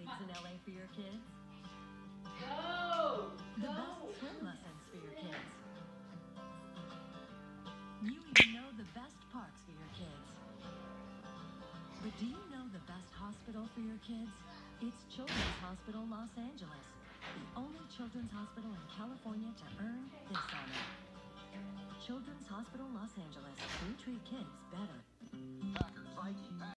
leagues in LA for your kids? Go! The Go! best swim lessons for your kids? You even know the best parks for your kids. But do you know the best hospital for your kids? It's Children's Hospital Los Angeles, the only children's hospital in California to earn this honor. Children's Hospital Los Angeles. We treat kids better.